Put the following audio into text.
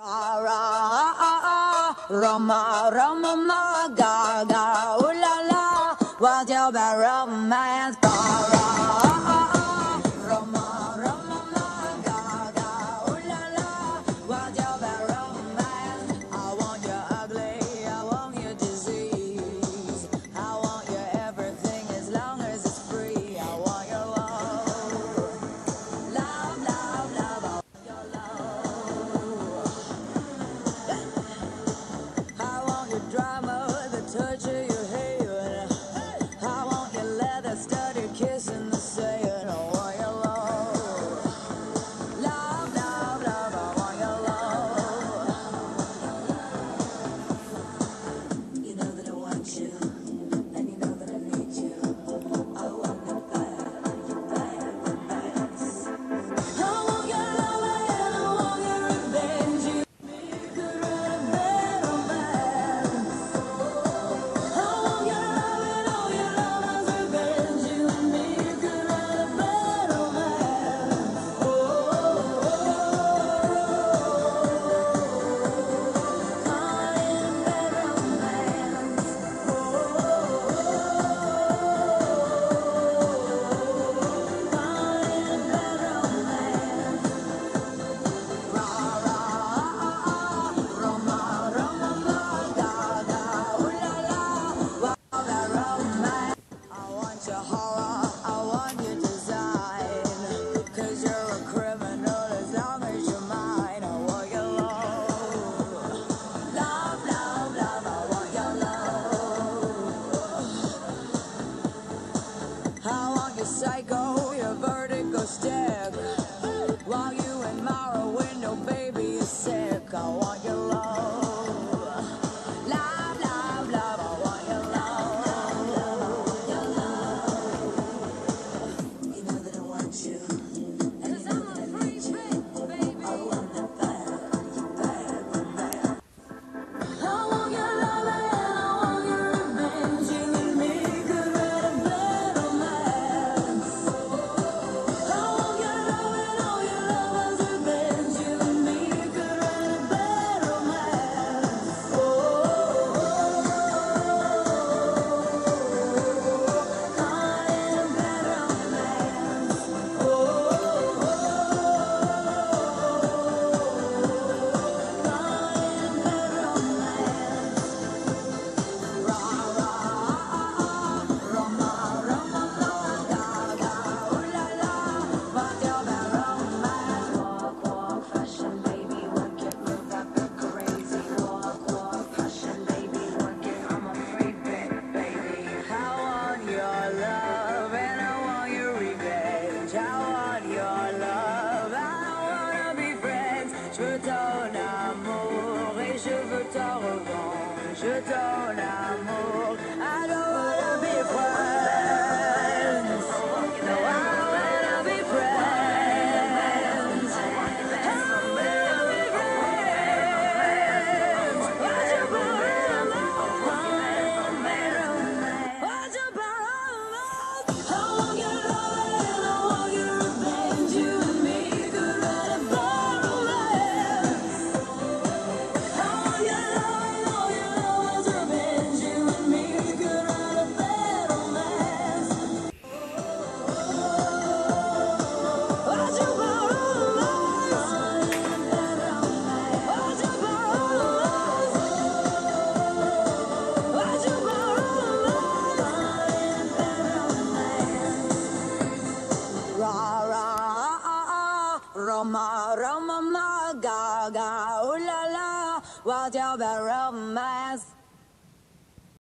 Ra ra Roma Roma ma ga ga ooh la la, what's your bad romance? Ra ra Roma Roma ma ga ga ooh la la, what's your bad romance? I want you ugly, I want you disease, I want you everything as long as it's free. I want your love, love, love, love. I want your love. I want your drama, the touch of your hair. I want your leather studded kiss and the saying. I want your love, love, love, love. I want your love. You know that I want you, and you know that I need you. I want it bad, bad, bad. I want your love and I want your revenge. You could write a bad romance. I want your love and all your lovers revenge. You and me could write a bad romance. I want your horror, I want your design, 'cause you're a criminal as long as you're mine. I want your love, love, love, love. I want your love. I want your psycho, your vertigo stick, while you admire a window, baby, you're sick. I want your love, love, love, love. I want your love. You know that I want you, and you know that I need you. I want it bad, bad, bad. I want your love and I want your revenge. You and me could write a bad romance. I want your love and all your lovers revenge. You and me could write a bad romance. Caught in a bad romance. Je donne amour et je veux ta revanche. Je donne amour. I don't wanna be friends. No, I wanna be friends. I wanna be friends. What's your problem? What's your problem? I want your love and I want your revenge. You and me could write a bad romance. I want your love and all your lovers revenge. You and me could write a bad romance. What's your problem? What's your problem? What's your problem? Ra ra Roma Roma ma ga ga ooh la la, what's your bad romance?